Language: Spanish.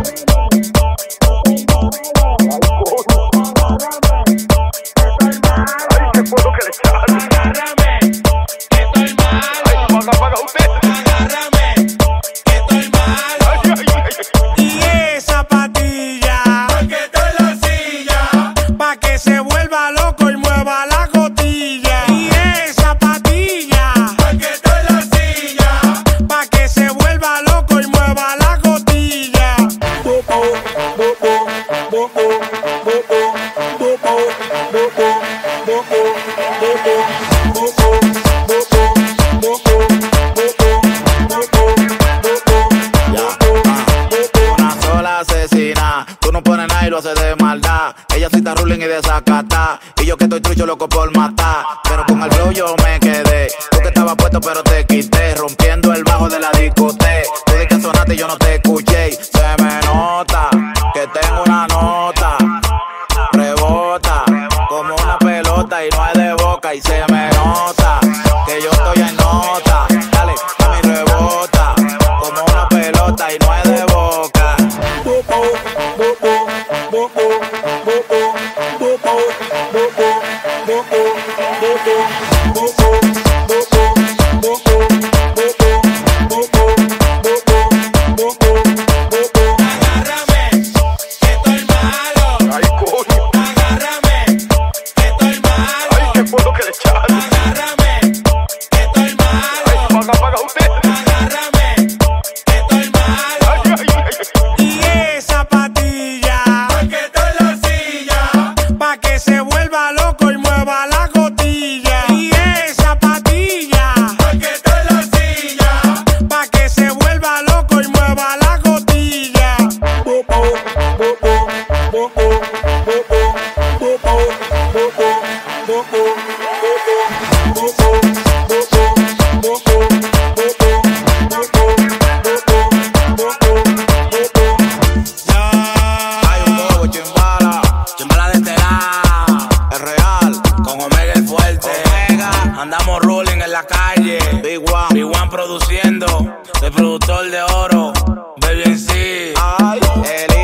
Ella sí está ruling y desacata. Y yo que estoy trucho loco por matar. Pero con el flow yo me quedé. Tú que estabas puesto pero te quité. Rompiendo el bajo de la discoteca. Tú di que sonaste y yo no te escuché. Se me nota que tengo una nota. Rebota como una pelota y no es de boca. Y se me nota que yo estoy en nota. Dale, a mi rebota como una pelota y no es de boca. Andamos rolling en la calle, Big One produciendo, el productor de oro, Baby en sí.